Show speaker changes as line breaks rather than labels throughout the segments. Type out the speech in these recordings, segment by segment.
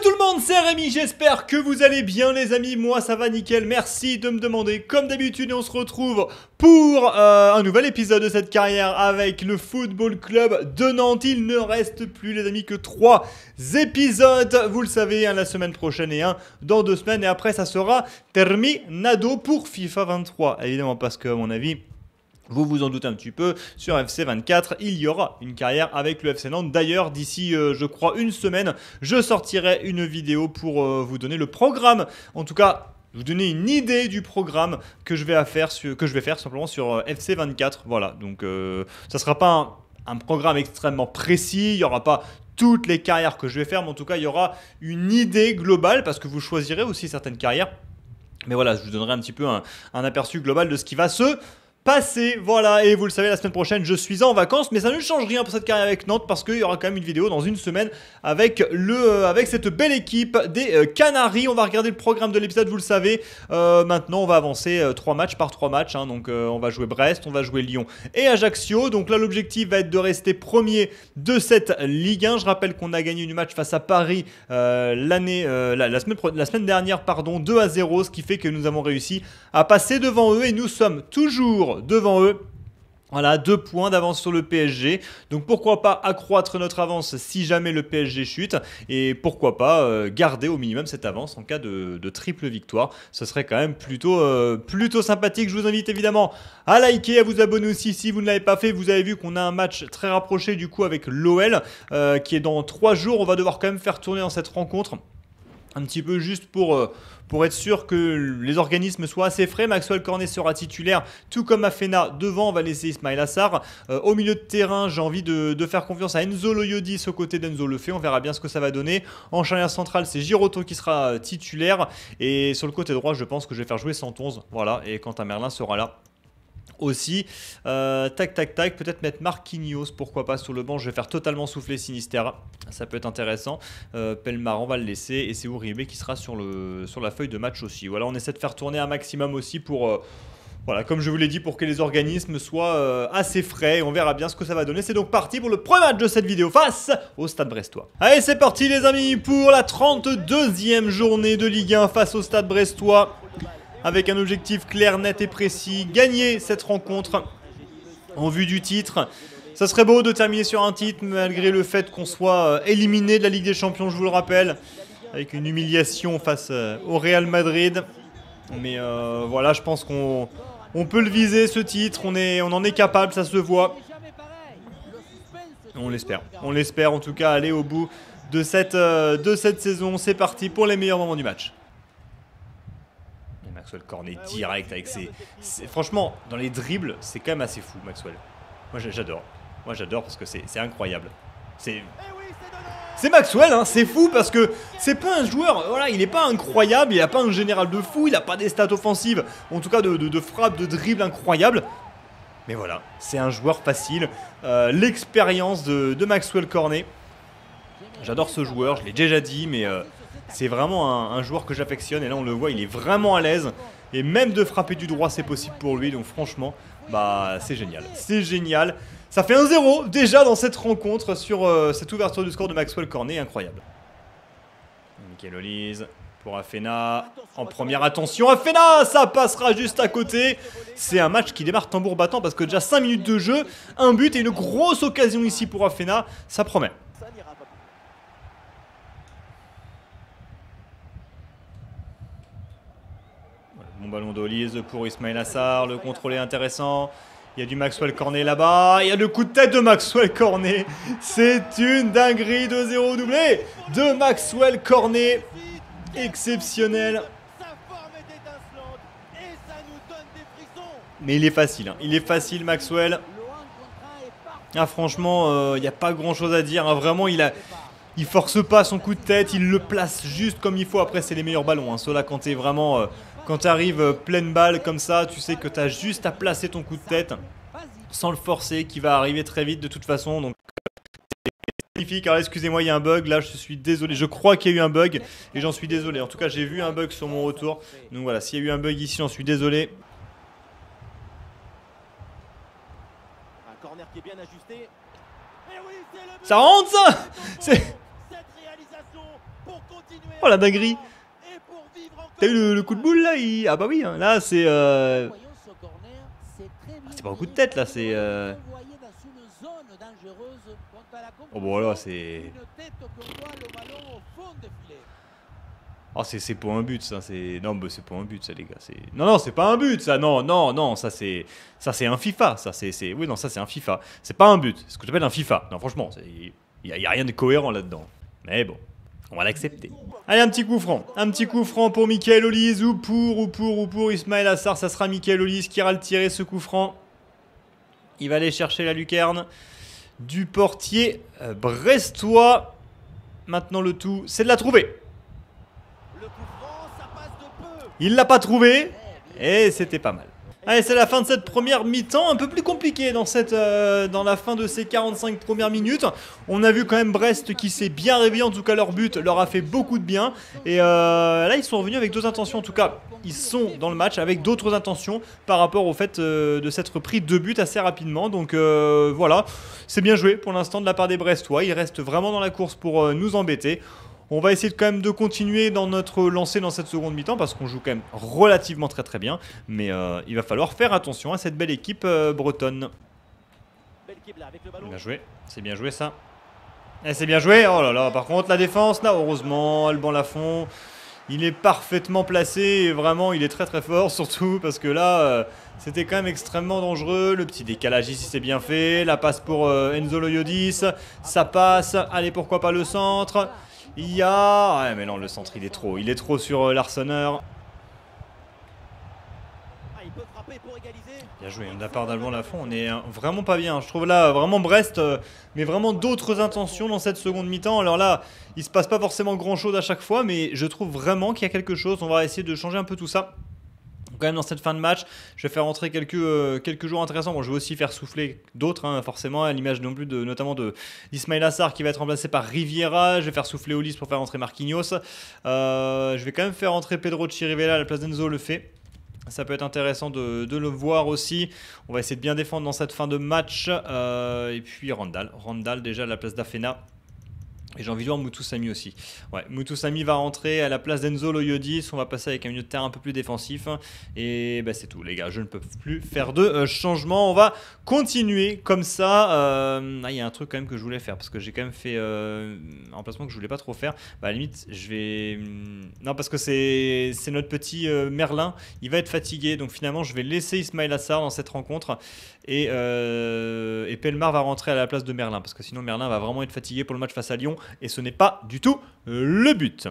tout le monde, c'est Rémi, j'espère que vous allez bien les amis, moi ça va nickel, merci de me demander comme d'habitude et on se retrouve pour un nouvel épisode de cette carrière avec le Football Club de Nantes. Il ne reste plus les amis que 3 épisodes, vous le savez, un la semaine prochaine et un dans 2 semaines et après ça sera terminado pour FIFA 23, évidemment parce que à mon avis... Vous vous en doutez un petit peu, sur FC 24, il y aura une carrière avec le FC Nantes. D'ailleurs, d'ici, je crois, une semaine, je sortirai une vidéo pour vous donner le programme. En tout cas, vous donner une idée du programme que je vais faire simplement sur FC 24. Voilà, donc ça ne sera pas un programme extrêmement précis, il n'y aura pas toutes les carrières que je vais faire, mais en tout cas, il y aura une idée globale parce que vous choisirez aussi certaines carrières. Mais voilà, je vous donnerai un petit peu un aperçu global de ce qui va se passer, voilà, et vous le savez, la semaine prochaine, je suis en vacances, mais ça ne change rien pour cette carrière avec Nantes, parce qu'il y aura quand même une vidéo dans une semaine avec cette belle équipe des Canaries. On va regarder le programme de l'épisode, vous le savez. Maintenant, on va avancer 3 matchs par 3 matchs, hein, donc on va jouer Brest, on va jouer Lyon et Ajaccio. Donc là, l'objectif va être de rester premier de cette Ligue 1. Je rappelle qu'on a gagné une match face à Paris la semaine dernière, 2-0, ce qui fait que nous avons réussi à passer devant eux, et nous sommes toujours devant eux. Voilà, 2 points d'avance sur le PSG. Donc pourquoi pas accroître notre avance si jamais le PSG chute. Et pourquoi pas garder au minimum cette avance en cas de triple victoire. Ce serait quand même plutôt sympathique. Je vous invite évidemment à liker, à vous abonner aussi si vous ne l'avez pas fait. Vous avez vu qu'on a un match très rapproché du coup avec l'OL qui est dans 3 jours. On va devoir quand même faire tourner dans cette rencontre un petit peu juste pour être sûr que les organismes soient assez frais. Maxwell Cornet sera titulaire, tout comme Afena. Devant, on va laisser Ismaïla Assar. Au milieu de terrain, j'ai envie de faire confiance à Enzo Loyodis aux côtés d'Enzo Lefebvre. On verra bien ce que ça va donner. En charnière centrale, c'est Giroto qui sera titulaire. Et sur le côté droit, je pense que je vais faire jouer 111. Voilà, et Quentin Merlin sera là aussi. Peut-être mettre Marquinhos, pourquoi pas, sur le banc. Je vais faire totalement souffler Sinisterra, ça peut être intéressant. Pelmar, on va le laisser, et c'est Uribe qui sera sur la feuille de match aussi. Voilà, on essaie de faire tourner un maximum aussi pour voilà, comme je vous l'ai dit, pour que les organismes soient assez frais. On verra bien ce que ça va donner. C'est donc parti pour le premier match de cette vidéo face au Stade Brestois. Allez, c'est parti les amis pour la 32e journée de Ligue 1 face au Stade Brestois. Avec un objectif clair, net et précis, gagner cette rencontre en vue du titre. Ça serait beau de terminer sur un titre, malgré le fait qu'on soit éliminé de la Ligue des Champions, je vous le rappelle, avec une humiliation face au Real Madrid. Mais voilà, je pense qu'on peut le viser, ce titre, on en est capable, ça se voit. On l'espère en tout cas aller au bout de cette saison. C'est parti pour les meilleurs moments du match. Maxwell Cornet direct avec franchement, dans les dribbles, c'est quand même assez fou, Maxwell. Moi, j'adore. Moi, j'adore parce que c'est incroyable. C'est Maxwell, hein, c'est fou parce que c'est pas un joueur, voilà, il est pas incroyable, il a pas un général de fou, il a pas des stats offensives, en tout cas de frappe, de dribble incroyable. Mais voilà, c'est un joueur facile. L'expérience de Maxwell Cornet. J'adore ce joueur, je l'ai déjà dit, mais... c'est vraiment un joueur que j'affectionne, et là on le voit, il est vraiment à l'aise, et même de frapper du droit c'est possible pour lui, donc franchement, bah c'est génial, c'est génial. Ça fait 1-0 déjà dans cette rencontre sur cette ouverture du score de Maxwell Cornet, incroyable. Michael Olise pour Afena, en première, attention, Afena, ça passera juste à côté. C'est un match qui démarre tambour battant parce que déjà 5 minutes de jeu, un but et une grosse occasion ici pour Afena, ça promet. Bon ballon d'Olise pour Ismaïla Assar, le contrôle est intéressant. Il y a du Maxwell Cornet là-bas, il y a le coup de tête de Maxwell Cornet. C'est une dinguerie, 2-0 doublé de Maxwell Cornet. Exceptionnel. Mais il est facile, hein. Il est facile Maxwell. Ah, franchement, il n'y a pas grand-chose à dire, hein. Vraiment, il force pas son coup de tête, il le place juste comme il faut. Après, c'est les meilleurs ballons, hein. Ceux-là, quand tu es vraiment... quand tu arrives pleine balle comme ça, tu sais que tu as juste à placer ton coup de tête sans le forcer, qui va arriver très vite de toute façon. Donc c'est magnifique. Alors excusez-moi, il y a un bug là, je suis désolé. Je crois qu'il y a eu un bug et j'en suis désolé. En tout cas, j'ai vu un bug sur mon retour. Donc voilà, s'il y a eu un bug ici, j'en suis désolé. Un corner qui est bien ajusté. Ça rentre ça. C'est... Oh la dinguerie. T'as eu le coup de boule là Ah bah oui, hein, là c'est... c'est pas un coup de tête là, c'est... Oh bon là c'est... Oh c'est pour un but ça, c'est... Non bah c'est pour un but ça les gars, c'est... Non non c'est pas un but ça, non non non, ça c'est un FIFA, ça c'est... Oui non ça c'est un FIFA, c'est pas un but, c'est ce que j'appelle un FIFA. Non franchement, y a rien de cohérent là-dedans. Mais bon, on va l'accepter. Allez un petit coup franc pour Michael Olise ou pour Ismail Assar, ça sera Michael Olise qui ira le tirer ce coup franc. Il va aller chercher la lucarne du portier brestois. Maintenant le tout, c'est de la trouver. Il l'a pas trouvé et c'était pas mal. Allez, c'est la fin de cette première mi-temps, un peu plus compliqué dans la fin de ces 45 premières minutes. On a vu quand même Brest qui s'est bien réveillé, en tout cas leur but leur a fait beaucoup de bien. Et là ils sont revenus avec d'autres intentions, en tout cas ils sont dans le match avec d'autres intentions par rapport au fait de s'être pris 2 buts assez rapidement. Donc voilà, c'est bien joué pour l'instant de la part des Brestois, ils restent vraiment dans la course pour nous embêter. On va essayer quand même de continuer dans notre lancée dans cette seconde mi-temps parce qu'on joue quand même relativement très bien. Mais il va falloir faire attention à cette belle équipe bretonne. Bien joué, c'est bien joué ça. Et c'est bien joué, oh là là, par contre la défense là, heureusement, Alban Lafont, il est parfaitement placé et vraiment il est très fort surtout parce que là, c'était quand même extrêmement dangereux. Le petit décalage ici c'est bien fait, la passe pour Enzo Loyodis, ça passe, allez pourquoi pas le centre. Il y a... Ouais mais non le centre il est trop sur l'Arseneur. Bien joué de la part d'Alban Lafont, on est vraiment pas bien. Je trouve là vraiment Brest, mais vraiment d'autres intentions dans cette seconde mi-temps. Alors là, il se passe pas forcément grand chose à chaque fois, mais je trouve vraiment qu'il y a quelque chose. On va essayer de changer un peu tout ça. Quand même dans cette fin de match, je vais faire rentrer quelques joueurs intéressants. Bon, je vais aussi faire souffler d'autres, hein, forcément, à l'image non plus notamment d'Ismail Assar qui va être remplacé par Riviera. Je vais faire souffler Olise pour faire rentrer Marquinhos. Je vais quand même faire rentrer Pedro Chirivella à la place d'Enzo Lefebvre. Ça peut être intéressant de le voir aussi. On va essayer de bien défendre dans cette fin de match. Et puis Randall déjà à la place d'Afena. Et j'ai envie de voir Mutusami aussi. Ouais, Mutusami va rentrer à la place d'Enzo Loyodis. On va passer avec un milieu de terrain un peu plus défensif. Et bah, c'est tout, les gars. Je ne peux plus faire de changement. On va continuer comme ça. Il y a un truc quand même que je voulais faire. Parce que j'ai quand même fait un remplacement que je voulais pas trop faire. Bah, à la limite, je vais... Non, parce que c'est notre petit Merlin. Il va être fatigué. Donc finalement, je vais laisser Ismail Assar dans cette rencontre. Et Pelmar va rentrer à la place de Merlin. Parce que sinon, Merlin va vraiment être fatigué pour le match face à Lyon. Et ce n'est pas du tout le but.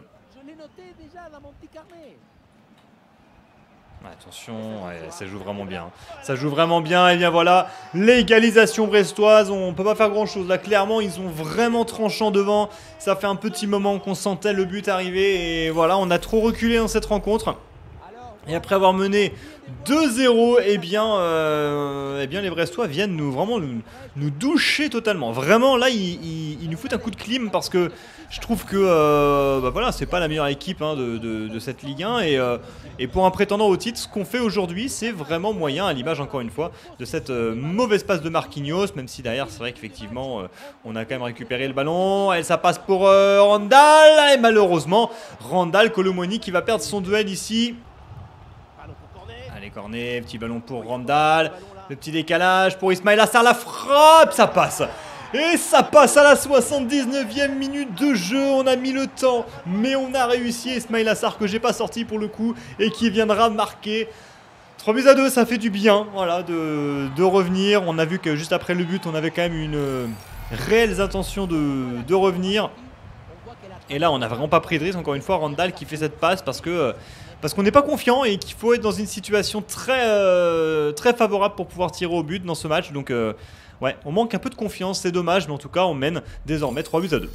Attention, ouais, ça joue vraiment bien. Ça joue vraiment bien. Et bien voilà, l'égalisation brestoise. On ne peut pas faire grand chose. Là, clairement, ils ont vraiment tranchant devant. Ça fait un petit moment qu'on sentait le but arriver. Et voilà, on a trop reculé dans cette rencontre. Et après avoir mené 2-0, eh bien les Brestois viennent nous doucher totalement. Vraiment là ils nous foutent un coup de clim parce que je trouve que bah voilà, c'est pas la meilleure équipe hein, de cette Ligue 1 et pour un prétendant au titre, ce qu'on fait aujourd'hui c'est vraiment moyen à l'image encore une fois de cette mauvaise passe de Marquinhos, même si derrière c'est vrai qu'effectivement on a quand même récupéré le ballon et ça passe pour Randall et malheureusement Randall Colomoni qui va perdre son duel ici. Allez, cornet, petit ballon pour Randall. Le petit décalage pour Ismail Assar, la frappe, ça passe. Et ça passe à la 79e minute de jeu. On a mis le temps, mais on a réussi. Ismail Assar que j'ai pas sorti pour le coup et qui viendra marquer. 3-2, ça fait du bien voilà, de revenir. On a vu que juste après le but, on avait quand même une réelle intention de revenir. Et là, on n'a vraiment pas pris de risque. Encore une fois, Randall qui fait cette passe parce qu'on n'est pas confiant et qu'il faut être dans une situation très favorable pour pouvoir tirer au but dans ce match. Donc ouais, on manque un peu de confiance, c'est dommage, mais en tout cas on mène désormais 3-2.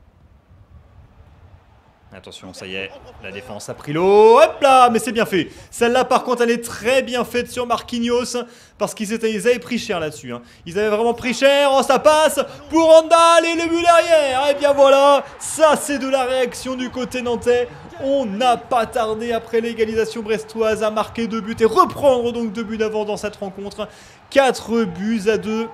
Attention, ça y est, la défense a pris l'eau, hop là, mais c'est bien fait. Celle-là par contre elle est très bien faite sur Marquinhos, parce qu'ils avaient pris cher là-dessus. Hein. Ils avaient vraiment pris cher, oh ça passe pour Randall et le but derrière. Et bien voilà, ça c'est de la réaction du côté nantais. On n'a pas tardé après l'égalisation brestoise à marquer 2 buts et reprendre donc 2 buts d'avance dans cette rencontre. 4-2.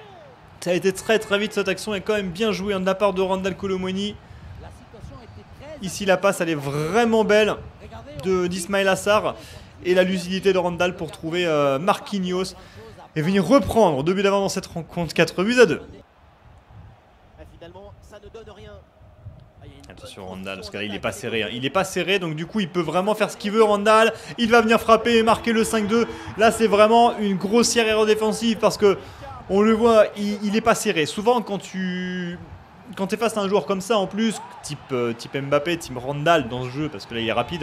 Ça a été très vite cette action est quand même bien jouée hein, de la part de Randall Colomoni. Ici la passe elle est vraiment belle d'Ismail Assar. Et la lucidité de Randall pour trouver Marquinhos. Et venir reprendre 2 buts d'avance dans cette rencontre, 4-2. Attention Randall, parce que là il est pas serré, hein. Il est pas serré, donc du coup il peut vraiment faire ce qu'il veut Randall. Il va venir frapper et marquer le 5-2. Là c'est vraiment une grossière erreur défensive parce que on le voit, il est pas serré. Souvent quand tu es face à un joueur comme ça en plus, type Mbappé, type Randall dans ce jeu, parce que là il est rapide,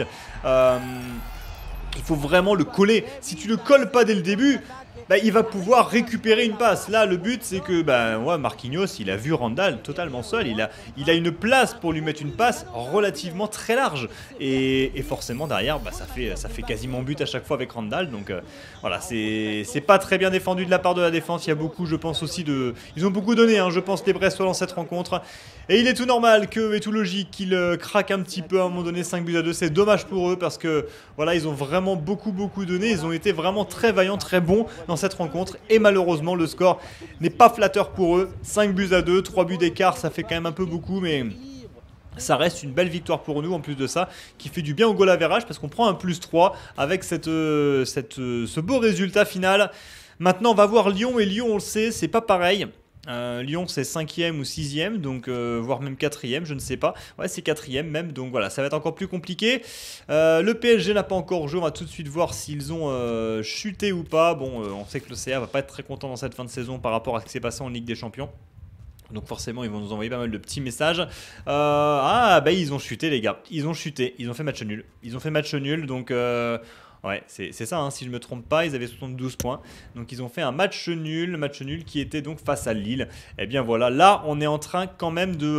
il faut vraiment le coller. Si tu le colles pas dès le début, bah, il va pouvoir récupérer une passe. Là, le but, c'est que ouais, Marquinhos, il a vu Randall totalement seul. Il a une place pour lui mettre une passe relativement très large. Et forcément, derrière, bah, ça fait quasiment but à chaque fois avec Randall. Donc voilà, c'est pas très bien défendu de la part de la défense. Il y a beaucoup, je pense aussi, ils ont beaucoup donné, hein, je pense, les Bressois dans cette rencontre. Et il est tout normal et tout logique qu'ils craquent un petit peu à un moment donné, 5-2. C'est dommage pour eux parce que voilà, ils ont vraiment beaucoup donné. Ils ont été vraiment très vaillants, très bons dans cette rencontre. Et malheureusement, le score n'est pas flatteur pour eux. 5-2, 3 buts d'écart, ça fait quand même un peu beaucoup, mais ça reste une belle victoire pour nous en plus de ça, qui fait du bien au goal average parce qu'on prend un +3 avec ce beau résultat final. Maintenant, on va voir Lyon, et Lyon, on le sait, c'est pas pareil. Lyon c'est 5e ou 6e, donc voire même 4e, je ne sais pas. Ouais, c'est 4e même, donc voilà, ça va être encore plus compliqué. Le PSG n'a pas encore joué, on va tout de suite voir s'ils ont chuté ou pas. Bon, on sait que le CA va pas être très content dans cette fin de saison par rapport à ce qui s'est passé en Ligue des Champions. Donc forcément ils vont nous envoyer pas mal de petits messages. Bah ils ont chuté les gars, ils ont chuté, ils ont fait match nul. Ils ont fait match nul, donc ouais, c'est ça, hein, si je ne me trompe pas, ils avaient 72 points. Donc ils ont fait un match nul qui était donc face à Lille. Et bien voilà, là on est en train quand même de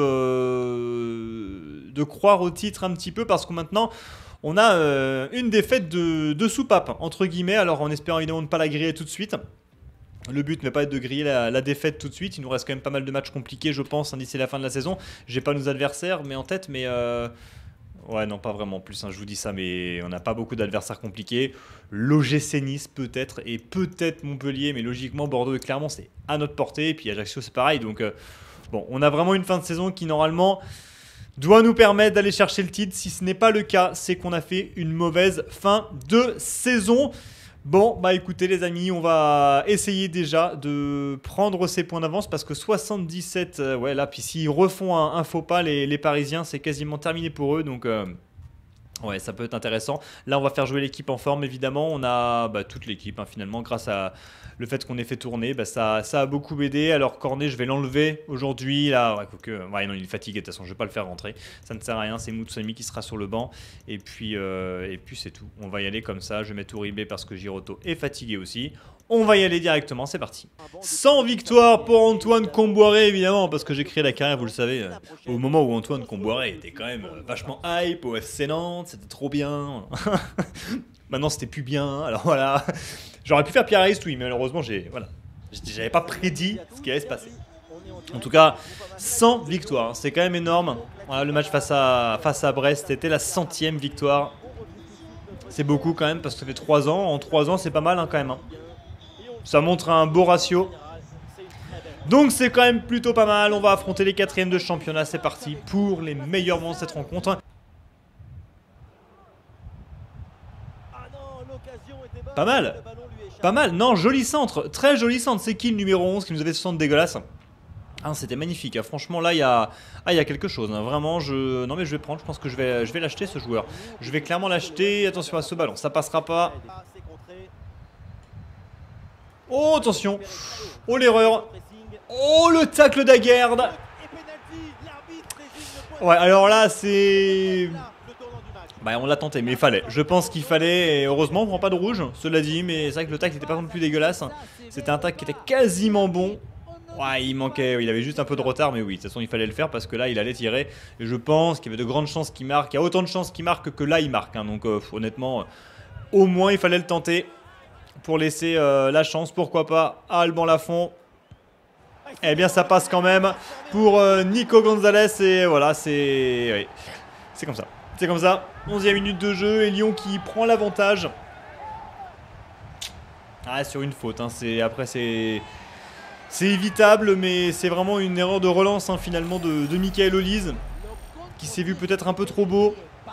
croire au titre un petit peu, parce que maintenant on a une défaite de soupape, entre guillemets, alors en espérant évidemment ne pas la griller tout de suite. Le but ne va pas être de griller la défaite tout de suite. Il nous reste quand même pas mal de matchs compliqués, je pense, hein, d'ici la fin de la saison. J'ai pas nos adversaires mais en tête, mais ouais, non, pas vraiment plus, hein, je vous dis ça, mais on n'a pas beaucoup d'adversaires compliqués. L'OGC Nice peut-être, et peut-être Montpellier, mais logiquement Bordeaux et Clermont c'est à notre portée, et puis Ajaccio c'est pareil. Donc bon, on a vraiment une fin de saison qui normalement doit nous permettre d'aller chercher le titre. Si ce n'est pas le cas, c'est qu'on a fait une mauvaise fin de saison. Bon, bah écoutez les amis, on va essayer déjà de prendre ces points d'avance, parce que 77, ouais là, puis s'ils refont un faux pas, les Parisiens, c'est quasiment terminé pour eux, donc ouais, ça peut être intéressant. Là, on va faire jouer l'équipe en forme, évidemment. On a toute l'équipe, hein, finalement, grâce à le fait qu'on ait fait tourner. Ça a beaucoup aidé. Alors, Cornet, je vais l'enlever aujourd'hui. Là, ouais, non, il est fatigué, de toute façon, je ne vais pas le faire rentrer. Ça ne sert à rien. C'est Moutsami qui sera sur le banc. Et puis c'est tout. On va y aller comme ça. Je vais mettre Uribe parce que Giroto est fatigué aussi. On va y aller directement, c'est parti. 100 victoires pour Antoine Kombouaré, évidemment, parce que j'ai créé la carrière, vous le savez, au moment où Antoine Kombouaré était quand même vachement hype au FC Nantes, c'était trop bien. Maintenant, c'était plus bien, alors voilà. J'aurais pu faire Pierre Aristoui, mais malheureusement, j'avais pas prédit ce qui allait se passer. En tout cas, 100 victoires, c'est quand même énorme. Voilà, le match face à Brest, c'était la 100e victoire. C'est beaucoup quand même, parce que ça fait 3 ans. En 3 ans, c'est pas mal, hein, quand même. Hein. Ça montre un beau ratio. Donc c'est quand même plutôt pas mal. On va affronter les 4e de championnat. C'est parti pour les meilleurs moments de cette rencontre. Pas mal. Pas mal. Non, joli centre. Très joli centre. C'est qui le numéro 11 qui nous avait ce centre dégueulasse? Ah, c'était magnifique. Hein. Franchement, là, il y a quelque chose. Hein. Vraiment, non mais je vais prendre. Je pense que je vais l'acheter, ce joueur. Je vais clairement l'acheter. Attention à ce ballon. Ça passera pas. Oh, attention. Oh, l'erreur. Oh, le tacle d'Aguerd. Ouais, alors là, c'est... Bah, on l'a tenté, mais il fallait. Je pense qu'il fallait. Et heureusement, on prend pas de rouge, cela dit. Mais c'est vrai que le tacle n'était pas non plus dégueulasse. C'était un tacle qui était quasiment bon. Ouais, il manquait. Il avait juste un peu de retard, mais oui, de toute façon, il fallait le faire parce que là, il allait tirer. Et je pense qu'il y avait de grandes chances qu'il marque. Il y a autant de chances qu'il marque que là, il marque. Hein. Donc, honnêtement, au moins, il fallait le tenter. Pour laisser la chance, pourquoi pas, à Alban Lafont. Eh bien, ça passe quand même pour Nico Gonzalez. Et voilà, c'est comme ça. C'est comme ça. 11e minute de jeu et Lyon qui prend l'avantage. Ah, sur une faute. Hein. Après, c'est évitable, mais c'est vraiment une erreur de relance, hein, finalement, de Michael Olise. qui s'est vu peut-être un peu trop beau.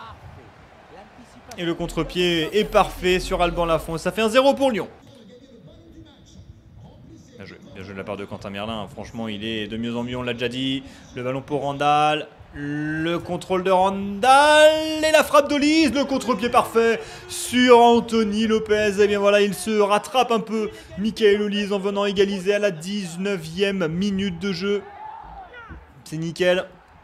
Et le contre-pied est parfait sur Alban Lafont. Ça fait un 0 pour Lyon. Bien joué de la part de Quentin Merlin. Franchement, il est de mieux en mieux, on l'a déjà dit. Le ballon pour Randall. Le contrôle de Randall. Et la frappe d'Olise. Le contre-pied parfait sur Anthony Lopez. Et bien voilà, il se rattrape un peu. Michael Olise en venant égaliser à la 19e minute de jeu. C'est nickel.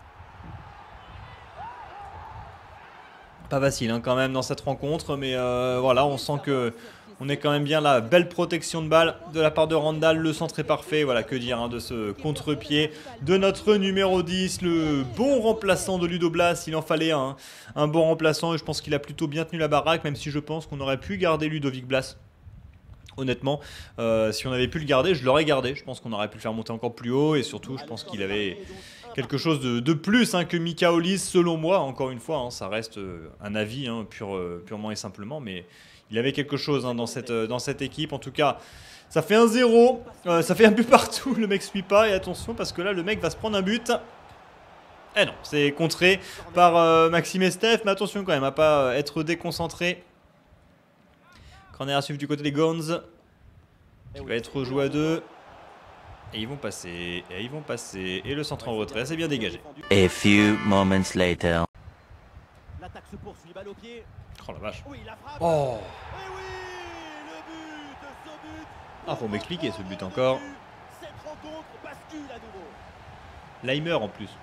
Pas facile hein, quand même dans cette rencontre. Mais voilà, on sent que... On est quand même bien là, belle protection de balle de la part de Randall, le centre est parfait, voilà que dire hein, de ce contre-pied de notre numéro 10, le bon remplaçant de Ludo Blas, il en fallait un bon remplaçant et je pense qu'il a plutôt bien tenu la baraque, même si je pense qu'on aurait pu garder Ludovic Blas. Honnêtement, si on avait pu le garder, je l'aurais gardé, je pense qu'on aurait pu le faire monter encore plus haut et surtout je pense qu'il avait quelque chose de plus hein, que Mika Olise selon moi, encore une fois, hein, ça reste un avis hein, purement et simplement, mais... Il avait quelque chose hein, dans cette équipe. En tout cas, ça fait un 0. Ça fait un but partout. Le mec ne suit pas. Et attention, parce que là, le mec va se prendre un but. Eh non, c'est contré par Maxime Estef. Mais attention quand même à ne pas être déconcentré. Corner à suivre du côté des Guns. Qui va être joué à 2. Et ils vont passer. Et ils vont passer. Et le centre en retrait, c'est bien dégagé.
A few moments later.
L'attaque se poursuit, balle au pied.
Oh la vache.
Oui, la frappe.
Oh.
Et oui, le but, ce but.
Ah, faut m'expliquer ce but encore.
Cette rencontre bascule à nouveau.
Leimer en plus.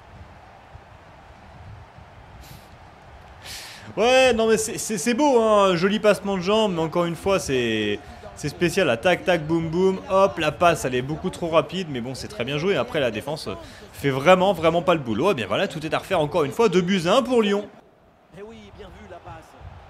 Ouais, non mais c'est beau, hein, joli passement de jambes, mais encore une fois, c'est spécial. Là, tac, tac, boum, boum, hop, la passe, elle est beaucoup trop rapide, mais bon, c'est très bien joué. Après, la défense fait vraiment pas le boulot. Et bien voilà, tout est à refaire encore une fois. 2-1 pour Lyon.
Et oui, bien vu la passe.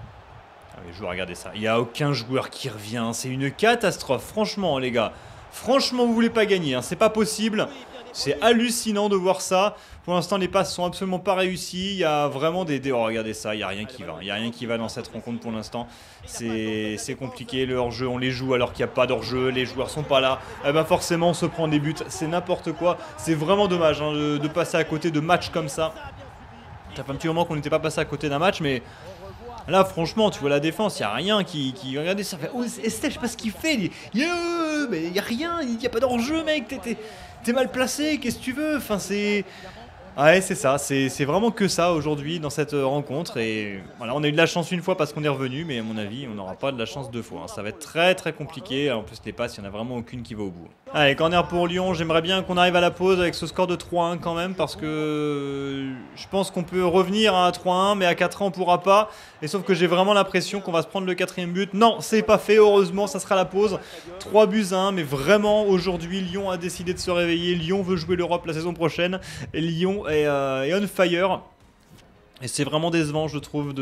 Ah mais je veux regarder ça. Il n'y a aucun joueur qui revient. C'est une catastrophe. Franchement, les gars. Franchement, vous voulez pas gagner. Hein. C'est pas possible. C'est hallucinant de voir ça. Pour l'instant, les passes sont absolument pas réussies. Il y a vraiment des... Oh, regardez ça. Il n'y a rien qui va. Il n'y a rien qui va dans cette rencontre pour l'instant. C'est compliqué. Le hors-jeu, on les joue alors qu'il n'y a pas d'hors-jeu. Les joueurs sont pas là. Eh ben forcément, on se prend des buts. C'est n'importe quoi. C'est vraiment dommage hein, de passer à côté de matchs comme ça. Ça fait un petit moment qu'on n'était pas passé à côté d'un match, mais là, franchement, tu vois la défense, il n'y a rien qui... Regardez ça, fait... Oh, Estelle, je sais pas ce qu'il fait. Mais il n'y a rien, il n'y a pas d'enjeu, mec. T'es mal placé, qu'est-ce que tu veux? Enfin, c'est... Ouais, c'est ça, c'est vraiment que ça aujourd'hui dans cette rencontre. Et voilà, on a eu de la chance une fois parce qu'on est revenu, mais à mon avis, on n'aura pas de la chance deux fois. Hein. Ça va être très compliqué. En plus, les passes, il n'y en a vraiment aucune qui va au bout. Allez, corner pour Lyon. J'aimerais bien qu'on arrive à la pause avec ce score de 3-1 quand même, parce que je pense qu'on peut revenir à 3-1, mais à 4-1, on ne pourra pas. Et sauf que j'ai vraiment l'impression qu'on va se prendre le 4e but. Non, c'est pas fait, heureusement, ça sera la pause. 3-1, mais vraiment, aujourd'hui, Lyon a décidé de se réveiller. Lyon veut jouer l'Europe la saison prochaine. Et Lyon est on fire. Et c'est vraiment décevant, je trouve,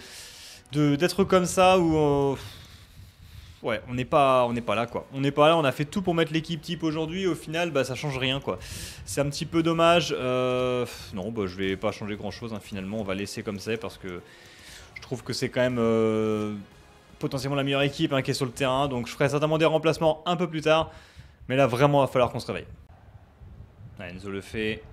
d'être comme ça, où... Ouais, on n'est pas là, quoi. On n'est pas là, on a fait tout pour mettre l'équipe type aujourd'hui. Au final, bah, ça change rien, quoi. C'est un petit peu dommage. Non, bah, je vais pas changer grand-chose, hein, finalement. On va laisser comme ça, parce que je trouve que c'est quand même potentiellement la meilleure équipe hein, qui est sur le terrain. Donc, je ferai certainement des remplacements un peu plus tard. Mais là, vraiment, il va falloir qu'on se réveille. Ah, Enzo le fait.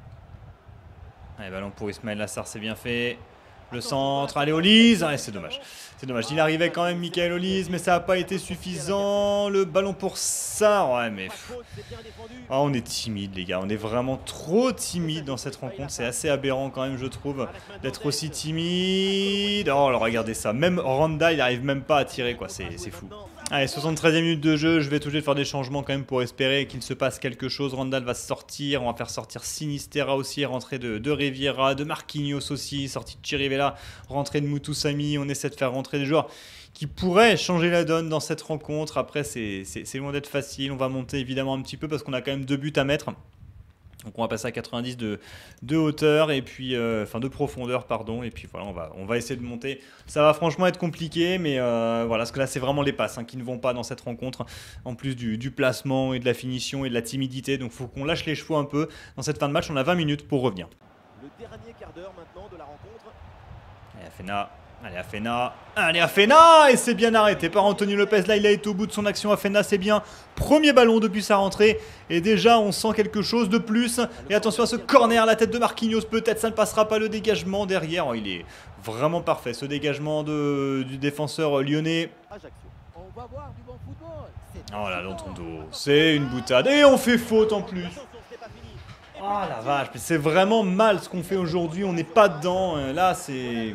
Allez, ballon pour Ismaël Lassar, c'est bien fait. Le centre, allez Olise, ah, c'est dommage. C'est dommage, il arrivait quand même Michael Olise, mais ça n'a pas été suffisant. Le ballon pour Sarr, ouais mais... Ah, on est timide les gars, on est vraiment trop timide dans cette rencontre. C'est assez aberrant quand même je trouve, d'être aussi timide. Oh alors regardez ça, même Randa il n'arrive même pas à tirer quoi, c'est fou. Allez, 73e minute de jeu, je vais toucher de faire des changements quand même pour espérer qu'il se passe quelque chose. Randall va sortir, on va faire sortir Sinistera aussi, rentrée de Riviera, de Marquinhos aussi, sortie de Chirivella, rentrée de Mutusami. On essaie de faire rentrer des joueurs qui pourraient changer la donne dans cette rencontre. Après, c'est loin d'être facile, on va monter évidemment un petit peu parce qu'on a quand même 2 buts à mettre. Donc on va passer à 90 de hauteur et puis enfin de profondeur pardon et puis voilà on va essayer de monter. Ça va franchement être compliqué mais voilà parce que là c'est vraiment les passes hein, qui ne vont pas dans cette rencontre en plus du placement et de la finition et de la timidité donc il faut qu'on lâche les chevaux un peu dans cette fin de match. On a 20 minutes pour revenir.
Le dernier quart d'heure maintenant de la rencontre.
Et Afena Allez Afena, allez Afena, et c'est bien arrêté par Anthony Lopez. Là il a été au bout de son action. Afena, c'est bien, premier ballon depuis sa rentrée. Et déjà on sent quelque chose de plus. Et attention à ce corner, la tête de Marquinhos, peut-être ça ne passera pas. Le dégagement derrière, oh, il est vraiment parfait ce dégagement du défenseur lyonnais.
On va voir du bon football.
Oh là dans ton dos, c'est une boutade. Et on fait faute en plus. Oh la vache, mais c'est vraiment mal ce qu'on fait aujourd'hui, on n'est pas dedans. Là c'est...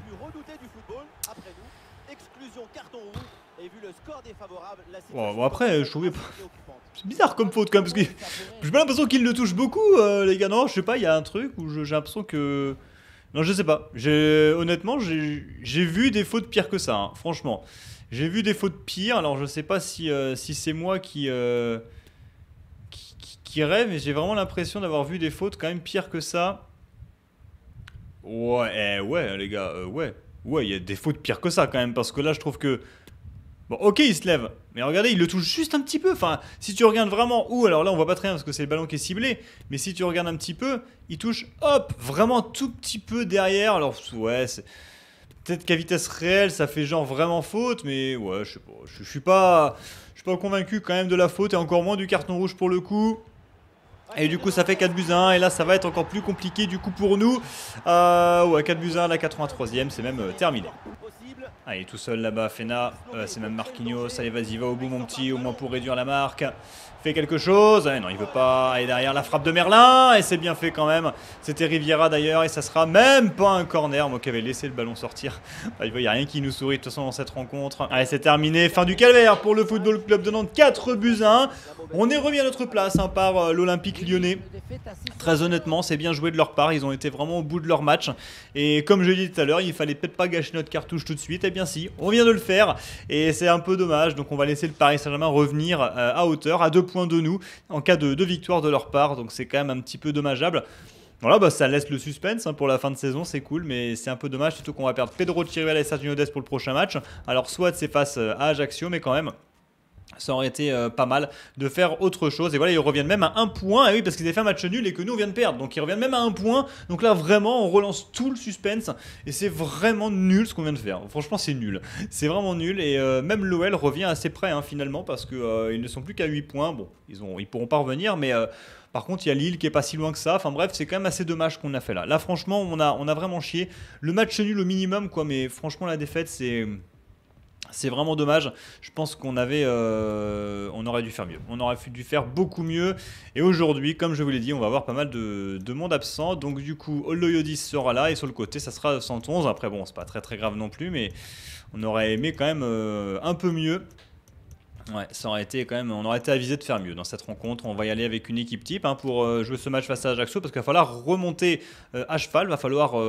Bon, après, je trouvais... C'est bizarre comme faute quand même, parce que j'ai pas l'impression qu'il le touche beaucoup, les gars. Non, je sais pas, il y a un truc où j'ai l'impression que... Non, je sais pas. Honnêtement, j'ai vu des fautes pires que ça, hein, franchement. J'ai vu des fautes pires, alors je sais pas si c'est moi qui rêve, mais j'ai vraiment l'impression d'avoir vu des fautes quand même pires que ça. Ouais, ouais, les gars, ouais. Ouais, il y a des fautes pires que ça quand même, parce que là, je trouve que... Bon, ok, il se lève, mais regardez, il le touche juste un petit peu. Enfin, si tu regardes vraiment où, alors là, on voit pas très bien parce que c'est le ballon qui est ciblé, mais si tu regardes un petit peu, il touche, hop, vraiment tout petit peu derrière. Alors, ouais, c'est... Peut-être qu'à vitesse réelle, ça fait genre vraiment faute, mais ouais, je sais pas. Je suis pas convaincu quand même de la faute, et encore moins du carton rouge pour le coup. Et du coup ça fait 4-1, et là ça va être encore plus compliqué du coup pour nous. Ouais, 4-1 à la 83e, c'est même terminé. Allez, tout seul là-bas, Fena, c'est même Marquinhos. Allez, vas-y, va au bout mon petit, au moins pour réduire la marque. Fait quelque chose, non il veut pas, et derrière la frappe de Merlin, et c'est bien fait quand même. C'était Riviera d'ailleurs, et ça sera même pas un corner, moi qui avais laissé le ballon sortir. Il n'y a rien qui nous sourit de toute façon dans cette rencontre. Allez, c'est terminé, fin du calvaire pour le Football Club de Nantes, 4-1. On est remis à notre place par l'Olympique Lyonnais. Très honnêtement, c'est bien joué de leur part, ils ont été vraiment au bout de leur match. Et comme je l'ai dit tout à l'heure, il fallait peut-être pas gâcher notre cartouche tout de suite. Eh bien si, on vient de le faire, et c'est un peu dommage. Donc on va laisser le Paris Saint-Germain revenir à hauteur, à 2 points de nous, en cas de victoire de leur part. Donc c'est quand même un petit peu dommageable. Voilà, bah ça laisse le suspense hein, pour la fin de saison, c'est cool, mais c'est un peu dommage, surtout qu'on va perdre Pedro Chirivella et Sergio Dest pour le prochain match. Alors soit c'est face à Ajaccio, mais quand même... Ça aurait été pas mal de faire autre chose. Et voilà, ils reviennent même à 1 point. Et oui, parce qu'ils avaient fait un match nul et que nous, on vient de perdre. Donc, ils reviennent même à 1 point. Donc là, vraiment, on relance tout le suspense. Et c'est vraiment nul ce qu'on vient de faire. Franchement, c'est nul. C'est vraiment nul. Et même l'OL revient assez près, hein, finalement. Parce qu'ils ne sont plus qu'à 8 points. Bon, ils pourront pas revenir. Mais par contre, il y a Lille qui est pas si loin que ça. Enfin bref, c'est quand même assez dommage qu'on a fait là. Là, franchement, on a vraiment chié. Le match nul au minimum, quoi. Mais franchement, la défaite, c'est vraiment dommage. Je pense qu'on aurait dû faire mieux. On aurait dû faire beaucoup mieux. Et aujourd'hui, comme je vous l'ai dit, on va avoir pas mal de monde absent. Donc du coup, Oloyodis sera là. Et sur le côté, ça sera 111. Après, bon, c'est pas très grave non plus. Mais on aurait aimé quand même un peu mieux. Ouais, ça aurait été quand même, on aurait été avisé de faire mieux dans cette rencontre. On va y aller avec une équipe type hein, pour jouer ce match face à Ajaccio. Parce qu'il va falloir remonter à cheval. Va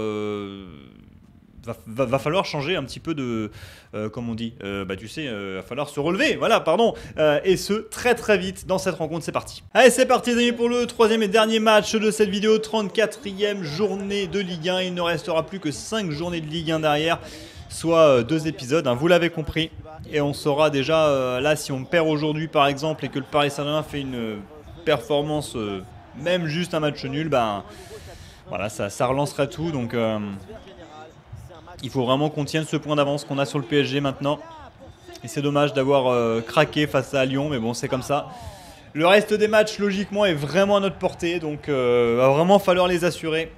falloir changer un petit peu de... comme on dit, bah tu sais, va falloir se relever, voilà, pardon. Et ce, très vite dans cette rencontre, c'est parti. Allez, c'est parti les amis pour le 3e et dernier match de cette vidéo, 34e journée de Ligue 1. Il ne restera plus que 5 journées de Ligue 1 derrière, soit 2 épisodes, hein, vous l'avez compris. Et on saura déjà, là, si on perd aujourd'hui par exemple, et que le Paris Saint-Germain fait une performance, même juste un match nul, ben voilà, ça relancerait tout, donc... il faut vraiment qu'on tienne ce point d'avance qu'on a sur le PSG maintenant. Et c'est dommage d'avoir craqué face à Lyon, mais bon, c'est comme ça. Le reste des matchs, logiquement, est vraiment à notre portée. Donc, va vraiment falloir les assurer.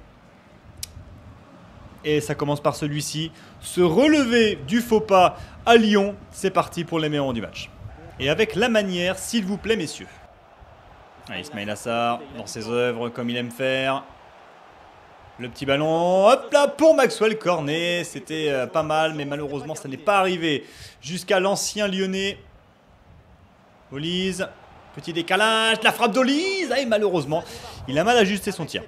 Et ça commence par celui-ci. Se relever du faux pas à Lyon. C'est parti pour les meilleurs du match. Et avec la manière, s'il vous plaît, messieurs. Allez, Ismaïla Assar, dans ses œuvres, comme il aime faire. Le petit ballon, hop là, pour Maxwell Cornet. C'était pas mal, mais malheureusement, ça n'est pas arrivé jusqu'à l'ancien Lyonnais. Olise, petit décalage, la frappe d'Olise. Et malheureusement, il a mal ajusté son tir.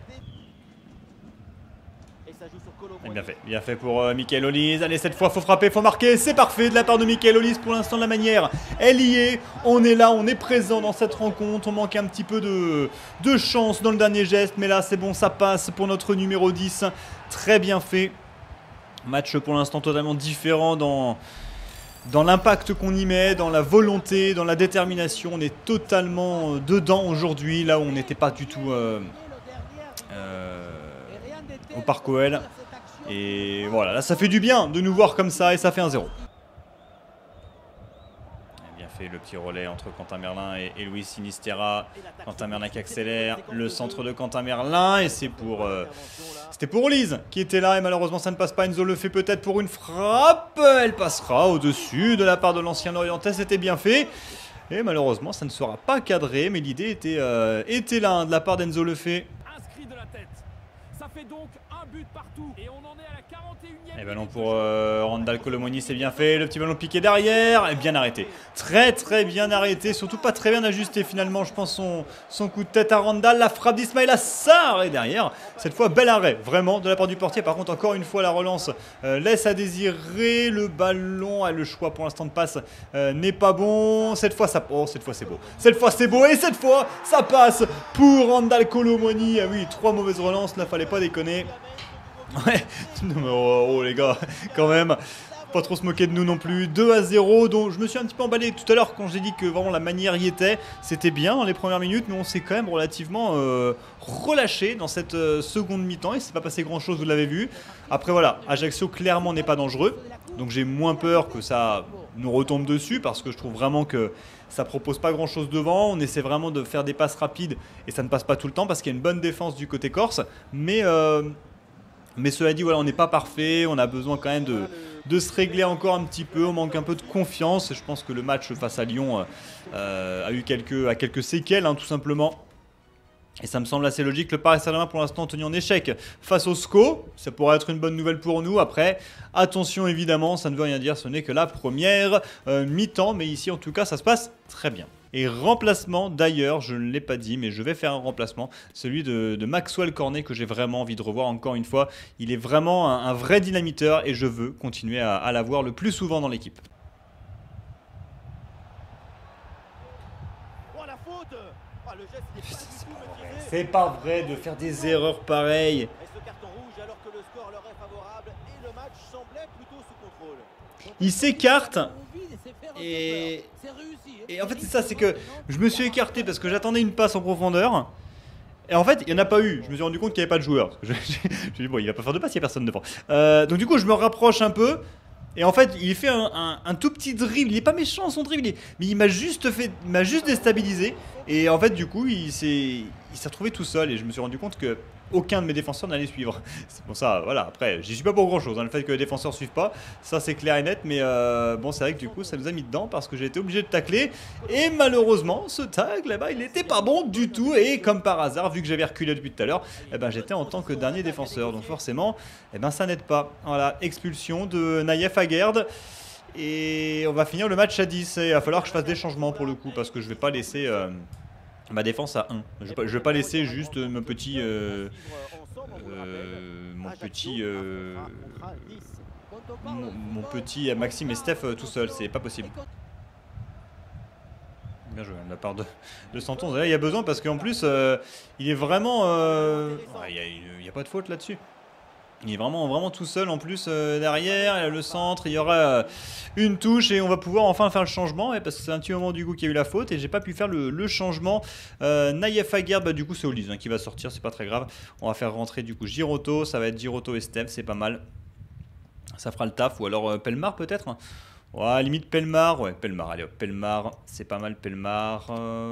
Et bien fait pour Michael Olise. Allez, cette fois, faut frapper, faut marquer. C'est parfait de la part de Michael Olise. Pour l'instant, de la manière, elle y est. On est là, on est présent dans cette rencontre. On manque un petit peu de chance dans le dernier geste. Mais là, c'est bon, ça passe pour notre numéro 10. Très bien fait. Match pour l'instant totalement différent dans l'impact qu'on y met, dans la volonté, dans la détermination. On est totalement dedans aujourd'hui. Là où on n'était pas du tout au Parc OL. Et voilà, là ça fait du bien de nous voir comme ça et ça fait 1-0. Bien fait le petit relais entre Quentin Merlin et Luis Sinisterra. Quentin Merlin qui accélère, le centre de Quentin Merlin et c'est pour... C'était pour Olise qui était là et malheureusement ça ne passe pas. Enzo le fait peut-être pour une frappe. Elle passera au-dessus de la part de l'ancien Lorientais, c'était bien fait. Et malheureusement ça ne sera pas cadré, mais l'idée était là hein, de la part d'Enzo Lefebvre.
Inscrit de la tête. Ça fait donc un but partout et on en est à la 41e.
Et ballon pour Randall Colomoni, c'est bien fait. Le petit ballon piqué derrière. Et bien arrêté. Très très bien arrêté. Surtout pas très bien ajusté finalement. Je pense son coup de tête à Randall. La frappe d'Ismaïla Assar. Et derrière, cette fois, bel arrêt. Vraiment de la part du portier. Par contre, encore une fois, la relance laisse à désirer. Le ballon, le choix pour l'instant de passe n'est pas bon. Cette fois, ça... Oh, cette fois, c'est beau. Cette fois, c'est beau. Et cette fois, ça passe pour Randall Colomoni. Ah oui, 3 mauvaises relances. Là, fallait pas déconner. Ouais, non mais oh les gars, quand même, pas trop se moquer de nous non plus. 2-0, donc je me suis un petit peu emballé tout à l'heure quand j'ai dit que vraiment la manière y était. C'était bien les premières minutes, mais on s'est quand même relativement relâché dans cette seconde mi-temps. Et c'est pas passé grand chose, vous l'avez vu. Après voilà, Ajaccio clairement n'est pas dangereux. Donc j'ai moins peur que ça nous retombe dessus parce que je trouve vraiment que ça propose pas grand chose devant. On essaie vraiment de faire des passes rapides et ça ne passe pas tout le temps parce qu'il y a une bonne défense du côté corse. Mais cela dit, voilà, on n'est pas parfait, on a besoin quand même de se régler encore un petit peu, on manque un peu de confiance. Je pense que le match face à Lyon a eu quelques séquelles, hein, tout simplement. Et ça me semble assez logique. Le Paris Saint-Germain, pour l'instant, tenu en échec face au SCO. Ça pourrait être une bonne nouvelle pour nous. Après, attention, évidemment, ça ne veut rien dire, ce n'est que la première mi-temps. Mais ici, en tout cas, ça se passe très bien. Et remplacement, d'ailleurs, je ne l'ai pas dit, mais je vais faire un remplacement, celui de Maxwell Cornet, que j'ai vraiment envie de revoir encore une fois. Il est vraiment un vrai dynamiteur et je veux continuer à l'avoir le plus souvent dans l'équipe.
Oh la faute. Ah, le geste, il est pas du tout maîtrisé.
C'est pas vrai de faire des erreurs pareilles.
Et ce carton rouge alors que le score leur est favorable et le match semblait plutôt sous contrôle.
Il s'écarte. Et en fait c'est ça, c'est que je me suis écarté parce que j'attendais une passe en profondeur. Et en fait il n'y en a pas eu, je me suis rendu compte qu'il n'y avait pas de joueur. J'ai dit bon il va pas faire de passe, il n'y a personne devant. Donc du coup je me rapproche un peu. Et en fait il fait un tout petit dribble, il est pas méchant son dribble, mais il m'a juste déstabilisé. Et en fait du coup il s'est retrouvé tout seul et je me suis rendu compte que aucun de mes défenseurs n'allait suivre. C'est pour ça, voilà, après, j'y suis pas pour grand chose, hein, le fait que les défenseurs suivent pas, ça c'est clair et net, mais bon, c'est vrai que du coup, ça nous a mis dedans parce que j'ai été obligé de tacler, et malheureusement, ce tag là-bas, il n'était pas bon du tout, et comme par hasard, vu que j'avais reculé depuis tout à l'heure, eh ben, j'étais en tant que dernier défenseur, donc forcément, eh ben, ça n'aide pas. Voilà, expulsion de Naïef Aguerd. Et on va finir le match à 10, et il va falloir que je fasse des changements pour le coup, parce que je vais pas laisser... ma défense à 1. Je vais pas laisser juste mon petit Maxime et Steph tout seul, c'est pas possible. Bien joué de la part de Santon. Là, il y a besoin parce qu'en plus il est vraiment il n'y a pas de faute là-dessus. Il est vraiment tout seul en plus derrière, il a le centre, il y aura une touche et on va pouvoir enfin faire le changement parce que c'est un petit moment du coup qu'il y a eu la faute et j'ai pas pu faire le changement. Naïef Aguerd, bah, du coup c'est Olise hein, qui va sortir, c'est pas très grave. On va faire rentrer du coup Giroto, ça va être Giroto et Steph, c'est pas mal. Ça fera le taf ou alors Pelmar peut-être. Ouais, limite Pelmar, ouais Pelmar, allez hop, Pelmar, c'est pas mal Pelmar.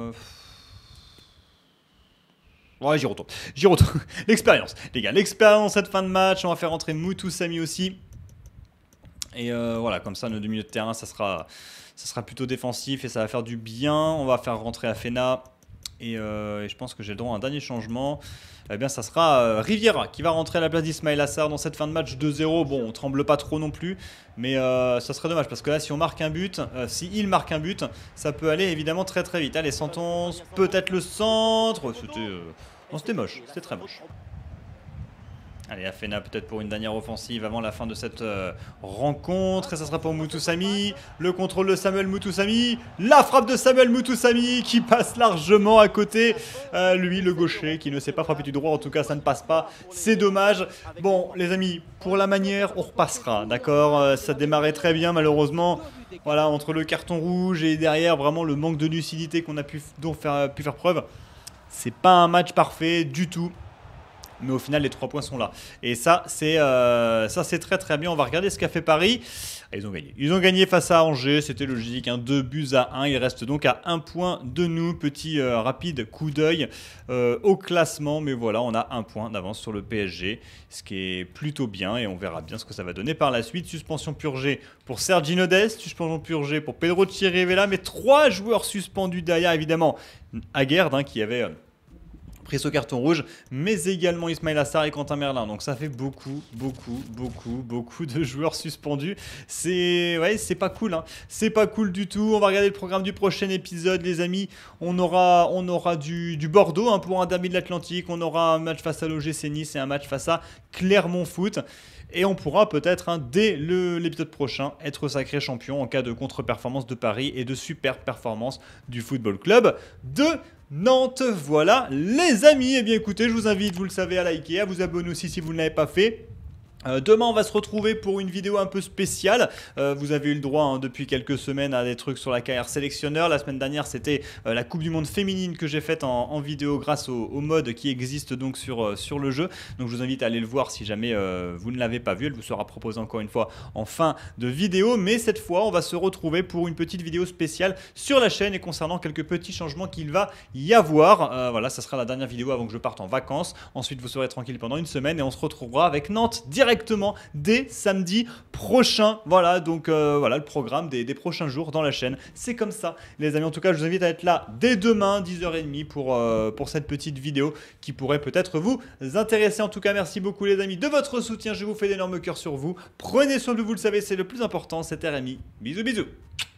Ouais, Giroto. L'expérience, les gars, l'expérience cette fin de match. On va faire rentrer Moutou Samy aussi. Et voilà, comme ça, nos 2 milieux de terrain, ça sera plutôt défensif et ça va faire du bien. On va faire rentrer Afena. Et je pense que j'ai le droit à un dernier changement. Eh bien, ça sera Riviera qui va rentrer à la place d'Ismaïla Assar dans cette fin de match 2-0. Bon, on tremble pas trop non plus. Mais ça serait dommage parce que là, si on marque un but, s'il marque un but, ça peut aller évidemment très très vite. Allez, Santon, peut-être le centre. C'était moche, c'était très moche. Allez, Afena peut-être pour une dernière offensive avant la fin de cette rencontre. Et ça sera pour Moutou Samy. Le contrôle de Samuel Moutou Samy. La frappe de Samuel Moutou Samy qui passe largement à côté. Lui, le gaucher, qui ne sait pas frapper du droit. En tout cas, ça ne passe pas. C'est dommage. Bon, les amis, pour la manière, on repassera. D'accord, ça démarrait très bien, malheureusement. Voilà, entre le carton rouge et derrière, vraiment le manque de lucidité qu'on a pu faire preuve. C'est pas un match parfait du tout. mais au final les 3 points sont là. Et ça c'est très très bien. On va regarder ce qu'a fait Paris. Ils ont gagné. Ils ont gagné face à Angers, c'était logique, 2-1. Il reste donc à 1 point de nous. Petit rapide coup d'œil au classement, mais voilà, on a 1 point d'avance sur le PSG, ce qui est plutôt bien et on verra bien ce que ça va donner par la suite. Suspension purgée pour Sergino Dest, suspension purgée pour Pedro Chirivella, mais 3 joueurs suspendus derrière, évidemment. Aguerd qui avait pris ce carton rouge, mais également Ismaïla Sarr et Quentin Merlin. Donc ça fait beaucoup de joueurs suspendus. C'est pas cool, hein. C'est pas cool du tout. On va regarder le programme du prochain épisode, les amis. On aura du Bordeaux pour un derby de l'Atlantique. On aura un match face à l'OGC Nice et un match face à Clermont Foot. Et on pourra peut-être, dès l'épisode prochain, être sacré champion en cas de contre-performance de Paris et de super performance du Football Club de Nantes. Voilà les amis. Eh bien écoutez, je vous invite, vous le savez, à liker, à vous abonner aussi si vous ne l'avez pas fait. Demain on va se retrouver pour une vidéo un peu spéciale. Vous avez eu le droit depuis quelques semaines à des trucs sur la carrière sélectionneur. La semaine dernière c'était la Coupe du Monde féminine que j'ai faite en vidéo grâce au mode qui existe donc sur le jeu. Donc je vous invite à aller le voir si jamais vous ne l'avez pas vu. Elle vous sera proposée encore une fois en fin de vidéo. Mais cette fois on va se retrouver pour une petite vidéo spéciale sur la chaîne et concernant quelques petits changements qu'il va y avoir. Voilà, ça sera la dernière vidéo avant que je parte en vacances. Ensuite vous serez tranquille pendant une semaine et on se retrouvera avec Nantes directement dès samedi prochain. Voilà, donc voilà le programme des prochains jours dans la chaîne. C'est comme ça, les amis. En tout cas, je vous invite à être là dès demain, 10h30, pour cette petite vidéo qui pourrait peut-être vous intéresser. En tout cas, merci beaucoup, les amis, de votre soutien. Je vous fais d'énormes cœurs sur vous. Prenez soin de vous, le savez, c'est le plus important. C'était Rémi. Bisous, bisous.